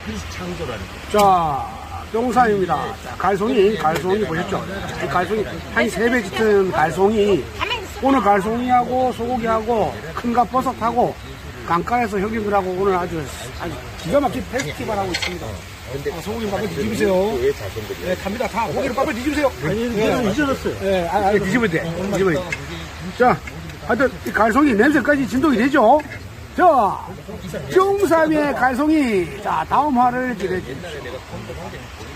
자, 용산입니다. 자, 갈송이 보셨죠? 이 갈송이 한 3배 짙은 갈송이, 오늘 갈송이하고 소고기하고 큰갑버섯하고 강가에서 형님들하고 오늘 아주 기가 막힌 페스티벌 하고 있습니다. 소고기 밥을 뒤집으세요. 네, 갑니다. 다 고기를 밥을 뒤집으세요. 아니, 내가 잊어졌어요. 네, 뒤집어야 돼. 뒤집어야 돼. 자, 하여튼 이 갈송이 냄새까지 진동이 되죠? 자, 경삼의 갈송이. 자, 다음 화를 기대해 주십시오.